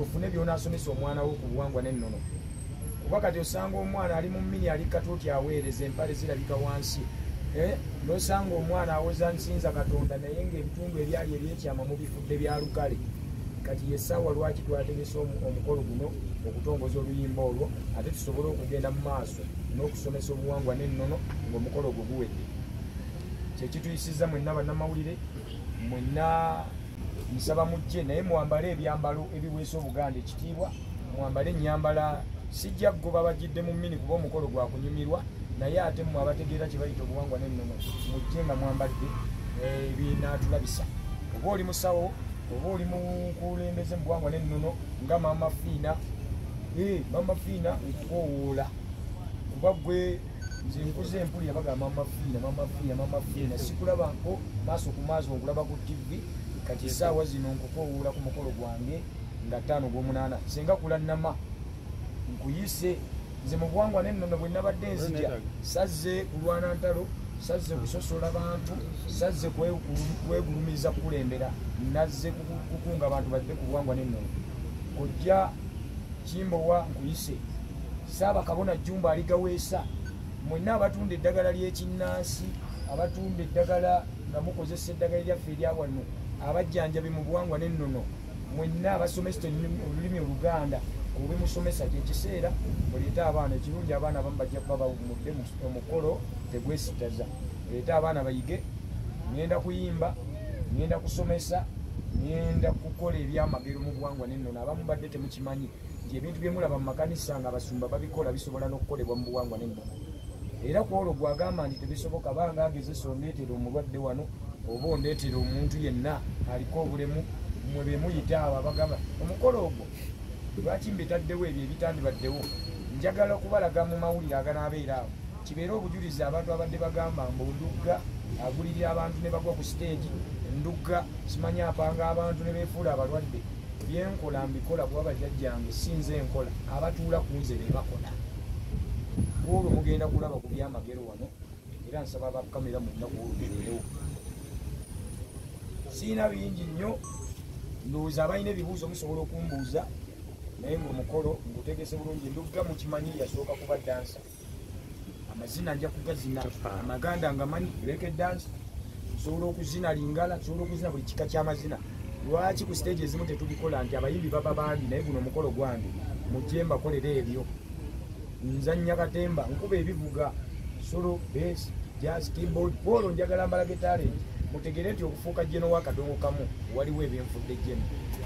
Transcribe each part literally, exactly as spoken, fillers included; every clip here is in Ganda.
ofune by'onaasomesa omwana wo ku buwangwa n'ennono. Kuba kati osanga omwana ali mu mmini ali katuuti aweereza empale zirabika wansi. N'osanga omwana awoza nsinza Katonda naye ng'ebitundu ebyali ebyekyama mu bifudde bya lukale. Kati yessaawa lwaki twategese omukolo guno okutongoza oluyimba olwo ate tusobole okugenda mu maaso n'okusomesa obuwangwa n'ennono ng'omukolo ogwo guwedde. Kyekituyisizza mwenna bannamawulire, mwenna nsaba mujje naye mwambale ebyambalo ebiweesa Obuganda ekitiibwa, mwambale ennyambala. Sijja kugoba bagidde mu mmini kuba omukolo gwa kunyumirwa, naye ate mmwe abategeera kye bayita obuwangwa n'ennono mujje nga mwambadde ebinaatulabisa. Oba oli musawo, oba oli mukulembeze mu buwangwa n'ennono nga Maama Fina, Maama Fina nkukoowoola kuba gwe nze nkuze empulira bagamba Maama Fina, Maama Fina, Maama Fina, sikulabako maaso ku maaso nkulaba ku T V. Kati essaawa zino nkukoowoola ku mukolo gwange nga ttaano gw'omunaana singa kulannama nkuyise. Nze mu buwangwa n'ennono bwe nabadde nzija sazze kulwana ntalo, sazze kusosola bantu, sazze kwegulumiza kukulembera, nazze kukunga abantu badde ku buwangwa n'ennono. Kojja Kimbowa nkuyise, Ssaabakabona Jjumba aligaweesa, mwenna abatunda eddagala ly'ekinnansi, abatunda eddagala nga mukozesa eddagala lyaffe erya wano, abajjanjabi mu buwangwa n'ennono, mwenna abasomesa olulimi Oluganda obumusomesa kyekiseera muleete abaana. Ekirungi abaana abamu bajja kuba bawummudde omukolo tegwesitaza. Muleete abaana bayige, ngenda kuyimba, ngenda kusomesa, ngenda kukola ebyamagero mu buwangwa n'ennono. Abamu badde temukimanyi nti ebintu bye mulaba mu makanisa nga abasumba babikola bisobola n'okukolebwa mu buwangwa n'ennono. Era ku olwo gwagamba nti tebisoboka, banga agezesa ondeetera omulwadde wano oba ondeetera omuntu yenna aliko obulemu, mmwe be muyita abo abagamba omukolo ogwo lwaki mbitaddewo ebyo ebitandibaddewo. Njagala okubalaga mu mawulire aganaabeera awo kibeere obujulizi abantu abadde bagamba mbu Ndugga agulirira abantu ne bagwa ku siteegi, Ndugga simanyi apanga abantu ne beefuula abalwadde. Byenkola mbikola kuba bajjajjange sinze enkola, abatuula ku nze be bakola. Olwo mugenda kulaba ku byamagero wano era nsaba abakamera mu nnaku olugereewo. Siina bingi nnyo, ndowooza abalina ebibuuzo musobola okumbuuza, naye ng'omukolo ngutegese bulungi. Ndugga mukimanyi yasooka kuba dansa, amazina nja kugazina, amaganda ngamanyi leke dansa, nsobola okuzina Lingala, nsobola okuzina buli kika ky'amazina. Lwaki ku stage ezimu tetubikola nti abayimbi baba bangi naye guno omukolo gwange mujje mbakolera ebyo. Nzannya katemba, nkuba ebivuga, solo, bass, jazz, keyboard, polo njagala mbalage talent. Mutegere nti okufuuka jeno w'akadongo kamu waliwo ebyenfudde jeno.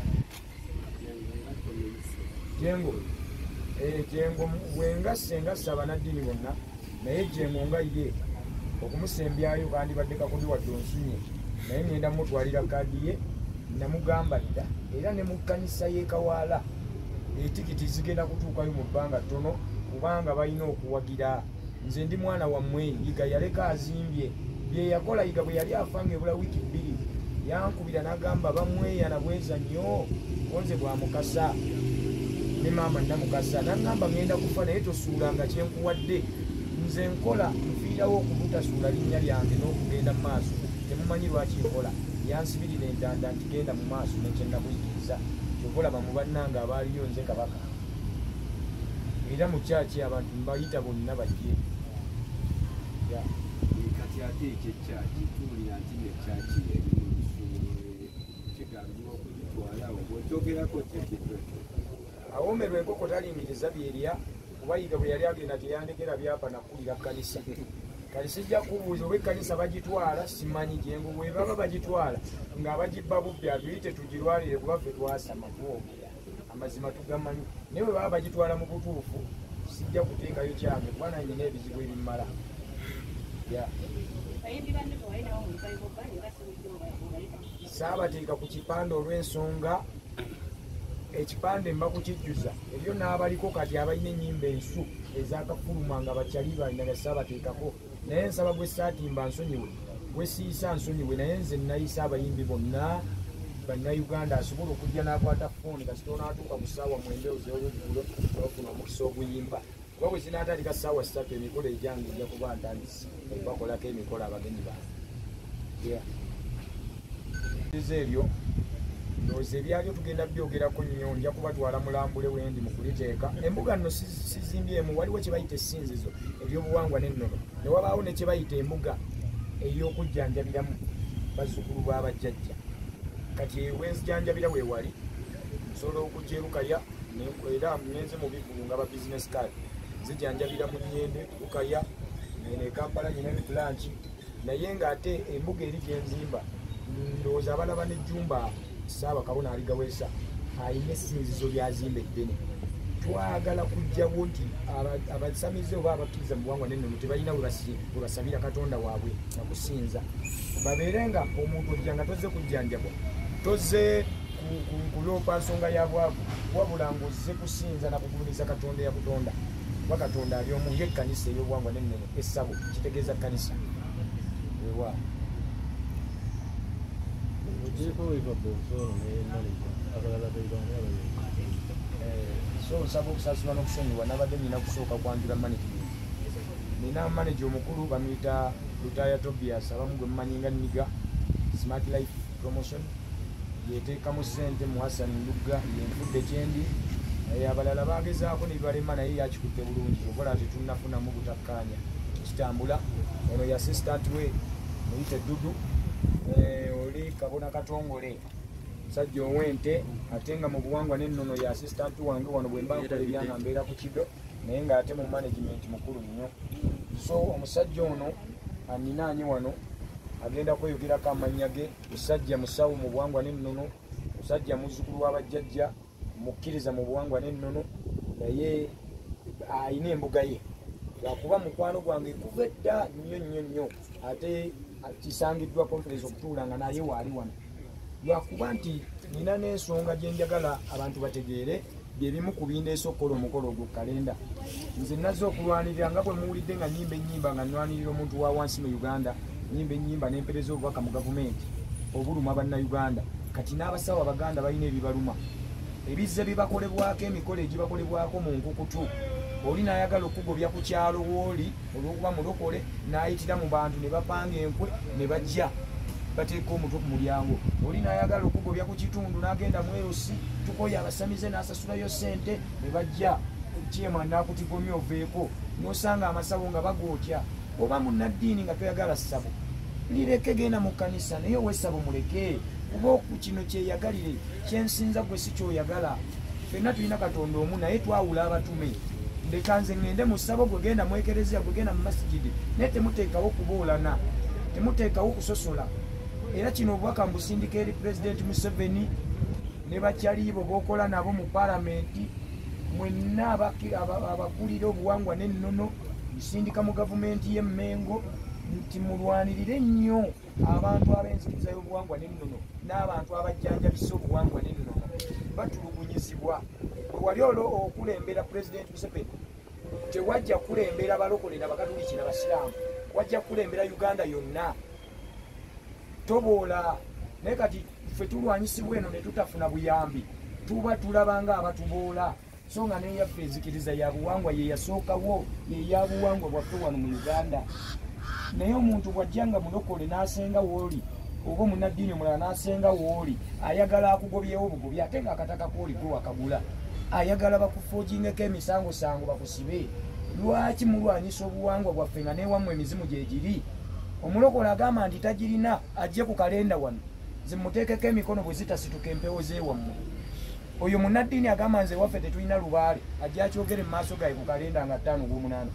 Jengo, eh jengo bwenga senga saba naddini bonna, naye jengo nga ye okumusembyayo kandi badde kakundi wadde onsunye, naye ngenda mutwalira kaadi ye namugamba dda, era ne mu kkanisa y'e Kawaala etikiti zigenda kutuukayo mu bbanga ttono kubanga balina okuwagira. Nze ndi mwana wammwe, yiga yaleka azimbye bye yakola. Yiga bwe yali afanga ebula wiiki bbiri yankubira n'agamba bamweyana bweza nnyo konze bwa mukasa ne maama namukasa, n'agamba ngenda kufa naye tosuulanga kyenkuwadde. Nze nkola nfiirawo okubutasuula linnya lyange n'okugenda mu maaso, temumanyi lwaki nkola. Yansibirira entanda nti genda mu maaso nekyennakuyigiriza kyokola bamu bannanga abaaliyo nze kabaka. Era mu kyaki abantu mbayita bonna bajje. Kati ate ekyekyaki tuwulira nti nekyaki kigambibwa okugitwala obwotogerako kyekitweko. Awoomerwa enkoko talingiriza byerya kuba Yiga bwe yali agenda teyandekera byapa nakulira kkanisa. Kali sijja kubuuza oba ekkanisa bagitwala simanyi. Jengo bwe baba bagitwala ng'abagibba bubbi atuyite tugirwalire kuba ffe twasama twogera amazima tugamanyi, naye bwe baba bagitwala mu butuufu sijja kuteekayo kyange kuba nange n'ebizibu ebimmala. Saabateeka ku kipande olw'ensonga ekipande mba kukijjuza ebyo n'abaliko kati abalina ennyimba ensu ezakafuluma nga bakyali balina saabateekako. Naye nsaba gwe saatimba nsonyiwe, gwe siisa nsonyiwe, naye nze nayisa abayimbi bonna bannayuganda asobola okujja n'akwata ffooni kasita onaatuuka ku ssaawa mwenda ozeyoluggulo ofuna omukisa oguyimba. Kuba bwe zinaatandika ssaawa ssatu emikolo egyange ejja kuba ntandise bakolako emikolo abagenyi bange. Ebyo ndowooza ebyalyo tugenda byogerako nnyo nja kubatwala mulambule wendi mu kuliteeka. Embuga nno sizimbyemu, waliwo kye bayita essinzizo eby'obuwangwa n'ennono, ne wabaawo ne kye bayita embuga ey'okujjanjabiramu bazzukulu b'abajjajja. Kati ewenzijjanjabira we wali nsobola okujja Lukaya era ngenze mu bivulu nga ba business card zijjanjabira mu Nnyende, Lukaya, ne Kampala nyina ne Blanchi, naye ng'ate embuga eri gyenzimba ndowooza abalaba n'ejjumba Ssaabakabona aligaweesa ayina essinzizo lyazimba eddene. Twagala kujjawo nti abasamize oba abakkiriza mu buwangwa n'ennono tebalina we basabira Katonda waabwe na kusinza. Babeere nga omuntu ojja nga tozze kujjanjabwa, tozze kuloopa nsonga ya bwavu, wabula ng'ozze kusinza na kugulumiza Katonda ya butonda. Kuba Katonda ali omu ng'ekkanisa ey'obuwangwa n'ennono, essabo kitegeeza kkanisa. Ewa so nsaba okusasulwa n'okusonyiwa nabadde nina kusooka kwanjula management. Nina manager omukulu bamuyita Lutaya Tobias, abamu gwe mumanyi nga Nniga Smart Life Promotion, yeteekamu ssente mu Hassan Ndugga, yenfudde kyendi. Abalala bagezaako ne bibalema naye yakikutte bulungi, okola tetunnafunamu butakkaanya kitambula. Ono ye assistant we muyite Dudu, oli Kabona Katongole musajja ow'ente, ate nga mu buwangwa n'ennono ye assistant wange wano bwe mba nkola ebyanga mbeera ku kido, naye ng'ate mu management mukulu nnyo. So omusajja ono aninaanye wano agenda kweyogerako amannya ge, musajja musawo mu buwangwa n'ennono, musajja muzzukulu w'abajjajja, mukkiriza mu buwangwa n'ennono, naye ayina embuga ye. Lwakuba mukwano gwange kuva edda nnyo nnyo nnyo, ate kisangiddwa conference okutuula nga naye waali wano. Lwakuba nti nina n'ensonga gye njagala abantu bategeere, bye bimu ku bindeese okukola omukolo ogwo kalenda. Nze nazze okulwanirira nga bwe muwulidde nga nnyimba ennyimba nga nnwanirira omuntu wa wansi mu Uganda, nnyimba ennyimba n'empereza obubaka mu gavumenti obuluma bannayuganda. Kati n'abasawo Abaganda balina ebibaluma, ebizze bibakolebwako, emikolo egibakolebwako mu nkukutu. Oli n'ayagala okugobya ku kyalo w'oli olw'okuba mulokole, n'ayitira mu bantu ne bapanga enkwe ne bajja bateeka omutwe ku mulyango. Oli n'ayagala okugobya ku kitundu n'agenda mwerosi, tukoye abasamize n'asasulayo ssente ne bajja kyema n'akutigomya oveeko, n'osanga amasabo nga bagootya. Oba munnaddiini nga toyagala ssabo, lireke genda mu kkanisa naye ow'essabo muleke, kuba kino kyeyagalire, kyensinza gwe si kyoyagala. Ffenna tulina Katonda omu naye twawula abatume. Ndeka nze ngende mu ssabo, gwe genda mu ekereziya, gwe genda mu masigidi, naye temuteekawo kuboolana, temuteekawo kusosola. Era kino obubaka mbusindika eri Pulezidenti Museveni ne bakyaliibo b'okola nabo mu Paalamenti, mwenna abakulira obuwangwa n'ennono, nsindika mu gavumenti y'e Mengo nti mulwanirire nnyo abantu ab'enzikiriza y'obuwangwa n'ennono n'abantu abajjanjabisa obuwangwa n'ennono. Batulugunyizibwa. Bwe wali okulembera Pulezidenti Museveni, tewajja kulembera balokole n'Abakatoliki n'Abasiraamu, wajja kulembera Uganda yonna. Toboola. Naye kati ffe tulwanyisibwa eno ne tutafuna buyambi, tuba tulabanga abatuboola. So nga neyaffe enzikiriza ya buwangwa ye yasookawo, ye ya buwangwa bwaffe wano mu Uganda. Naye omuntu bw'ajja nga mulokole n'asenga w'oli, oba omunnaddiini omulala n'asenga w'oli, ayagala akugobyewo obugobi, ate ng'akataka k'oli gwe wakagula, ayagala bakufoojingeko emisangosango bakusibe. Lwaki mulwanyisa obuwangwa bwaffe nga n'ewammwe emizimu gye giri? Omulokole agamba nti tagirina ajje ku kalenda wano, ze muteekeko emikono bwe zitasituka empewo z'ewammwe. Oyo munnaddiini agamba nze waffe tetulina lubaale, ajja akyogere mu maaso gaye ku kalenda nga ttaano ogw'omunaana.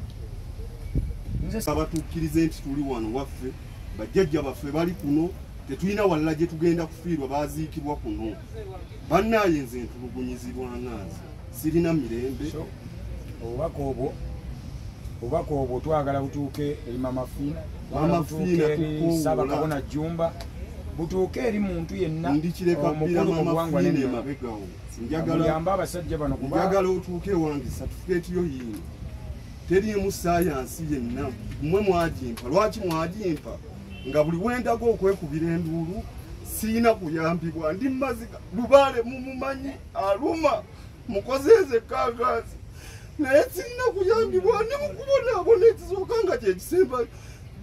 Abatukkirize nti tuli wano waffe, bajjajja baffe bali kuno, tetulina walala gye tugenda kufiirwa, baaziikibwa kuno. Bannaaye nze ntulugunyizibwa nganze, sirina mirembe. Obubaka obwo obubaka obwo twagala butuuke eri Mama Fina, Mama Fina eri Ssaabakabona Jjumba, butuuke eri muntu yenna omukulu mu buwangwa n'ennono. Njagala abasajja bano kuba njagala otuuke wange certificate yo yino. Teriimu saayansi yenna, mmwe mwagimpa. Lwaki mwagimpa? Nga buli wendago okwekubira enduulu siina kuyambibwa, ndi mazika lubaale mumumanyi aluma mukozeeze kaagazi, naye sirina kuyambibwa, ne mukubona ekisooka nga kyekisemba.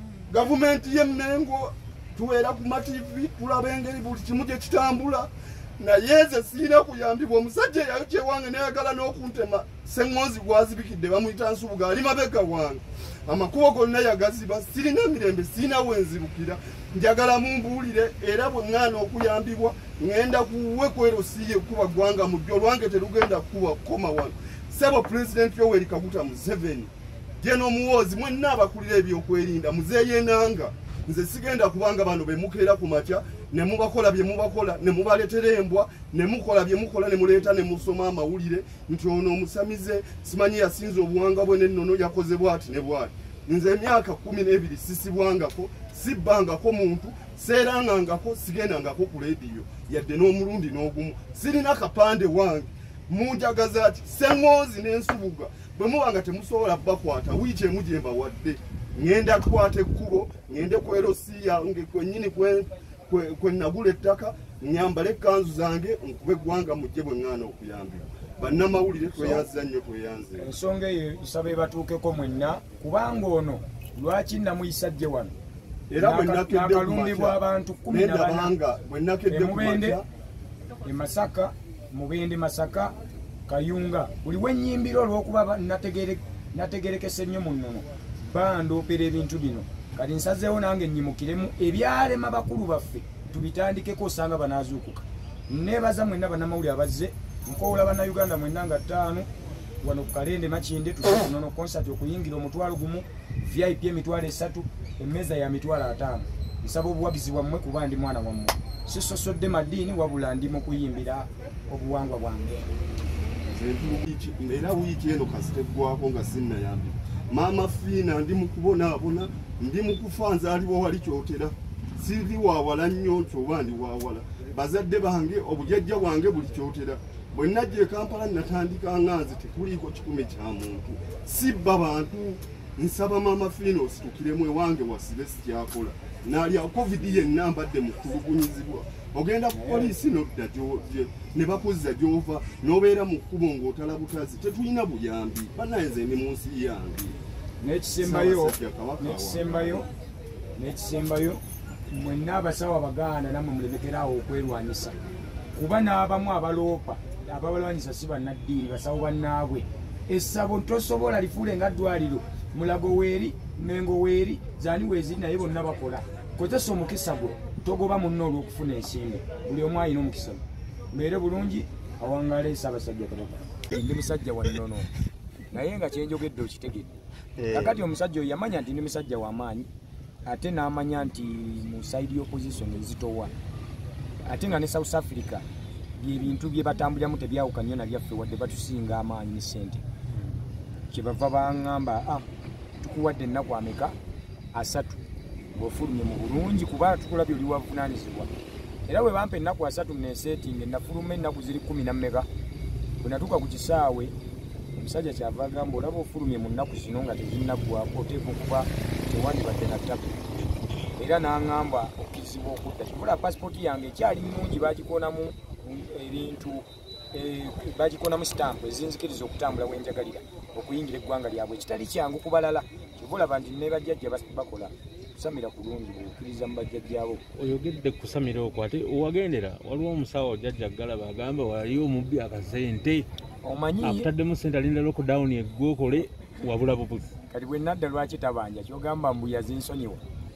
Gavumenti y'e Mengo tuweera ku mativi tulaba engeri buli kimu gye kitambula, naye nze sirina kuyambibwa. Omusajja yakye wange nayagala n'okuntema seŋŋozi gwazibikidde bamuyita Nsubuga ali mabega wange. Amakubo gonna yagaziba, sirina mirembe, sirina wenzibukira. Njagala mumbuulire era bwe ŋŋaana okuyambibwa ŋŋenda kuwe kwero siye kuba ggwanga mu ddyo olwange terugenda kuba koma wano. Ssebo Pulezidenti Yoweri Kaguta Museveni gye n'omuwoozi mwenna abakulira ebyokwerinda muzeeyenanga. Nze sigenda kubanga bano be mukeera ku makya ne mubakola bye mubakola ne mubaleetera embwa ne mukola bye mukola ne muleeta ne musoma amawulire nti ono omusamize simanyi yasinza obuwanga bwe n'ennono yakoze bw'ati ne bw'ati. Nze emyaka kumi n'ebiri sisibwangako, sibbangako muntu, seerangangako, sigendangako ku leediyo yadde n'omulundi n'ogumu. Sirina kapande wange. Munjagaza ati seŋŋozi n'Ensubuga bwe muba nga temusobola bakwata wiiki emu gye mbawadde. Ngenda kukwata ekkubo, ngende ku erosi yange kwennyini kwe nagula ettaka, nyambale ekkanzu zange nkube eggwanga mujje bwe ŋŋaana okuyambibwa. Bannamawulire tweyanziza nnyo tweyanze. Ensonga eyo isaba ebatuukeko mwenna kubanga ono lwaki namuyisajje wano era bwe nakedde akalumbibwa abantu kumi na bana bwe nakedde ku makya e Masaka, Mubende, Masaka, Kayunga buli wenyimbira olw'okuba nategerekese nnyo mu nnono bandoopera ebintu bino. Kati nsazeewo nange nnyimukiremu ebyalema bakulu baffe tubitandikeko osanga banaazuukuka. Neebaza mwenna bannamawulire abazze nkowoola bannayuganda mwenna nga ttaano wano ku Kalende Makinde tunono concert okuyingira omutwalo gumu, V I P emitwalo esatu, emmeeza ya mitwalo ataano. Nsaba obuwagizi bwammwe kuba ndi mwana wammwe. Sisosodde maddiini wabula ndi mu kuyimbira obuwangwa bwange. Era wiiki eno kasiteggwako nga sinnayambibwa. Maama Fina ndi mu kubonaabona, ndi mu kufa nzaalibwa wali kyotera. Siri waawala nnyo nti oba ndi waawala. Bazadde bange obujjajja bwange buli kyotera. Bwe najja e Kampala natandika nganze tekuliiko kikumi kya muntu. Sibba bantu. Nsaba Maama Fina ositukiremu ewange wasibe sikyakola. Nalya covid yenna mbadde mu kulugunyizibwa. Ogenda ku poliisi nodda gy'ojje ne bakuzza gy'ova n'obeera mu kkubo ng'otala butazi tetulina buyambi. Bannanze ndi mu nsi yange. N'ekisembayo n'ekisembayo n'ekisembayo mwenna abasawo Abaganda nammwe mulemekeraawo okwerwanyisa kuba n'abamu abaloopa ababalwanyisa si bannaddiini basawo bannaabwe. Essabo tosobola lifuule nga ddwaliro Mulago weeri Mengo weeri zaani weeziri naye bonna bakola. Kozesa omukisa gwo togoba munno olw'okufuna ensimbi. Buli omu alina omukisa gwe. Mbeere bulungi awangale Ssaabasajja Kabaka. Ndi musajja wa nnono naye nga kyenjogedde okitegedde. Kakati omusajja oyo yamanya nti ndi musajja w'amaanyi ate n'amanya nti mu side y'opposition ezitowa ate nga ne South Africa byebintu bye batambuliramu tebyawuka nnyo na byaffe wadde batusinga amaanyi ne ssente. Kyebava baŋŋamba ah tukuwadde ennaku ameka asatu ng'ofulumye mu bulungi kuba tukulabye oli wavunaanyizibwa. Era bwe bampa ennaku asatu neeseetinga nafuluma ennaku ziri kumi na mmeka. Bwe natuuka ku kisaawe omusajja kyava agamba olaba ofulumye mu nnaku zino nga tezinnaggwako oteeka okuba tewandibadde na ttaka. Era n'aŋŋamba okkirizibwa okudda kibula pasipooti yange ekyali nnungi bagikonamu ebintu bagikonamu sitampu ezinzikiriza okutambula wenjagalira okuyingira eggwanga lyabwe ekitali kyangu ku balala. Kivulaba nti ne bajjajja bakola kusamira kulungi bukkiriza mu bajjajjaabo. Oyogedde kusamira okwo ate owagendera waliwo omusawo jjajja Galaba agamba waliwo omubbi akasente omanyi akutaddemu ssente alinda lockdown eggwokole wabula bubuzi. Kati bwe nadda lwaki tabanja kyogamba mbu yazinsonyiwa.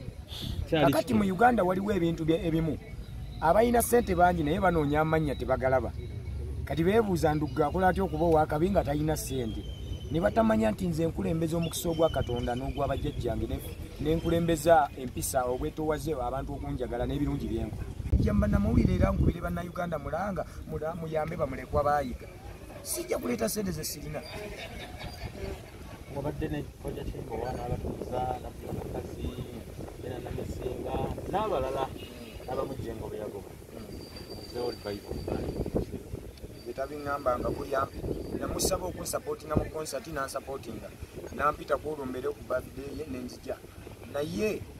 Kakati mu Uganda waliwo ebintu ebimu abalina ssente bangi naye banoonya amannya tebagalaba. Kati beebuuza Ndugga akola atya okuba owakabi nga talina ssente. Ne batamanya nti nze nkulembeza omukisa ogwa Katonda n'ogw'abajjajjange n'enkulembeza empisa obwetoowaze abantu okunjagala n'ebirungi byenko. Jamba namawulire era nkubire bannayuganda mulanga muyambe bamulekwa baayiga. Sijja kuleeta ssente ze sirina. Wabadde n'ekikoja ky'engowaana abatuuza nabbulakazi bena namisinga n'abalala n'abamujjengo be yagoba. Bitabiŋŋambanga kuyambi namusaba okunsapootinga mu konsati n'ansapootinga nampita ku olwo mbere ku birthday ye nenzija naye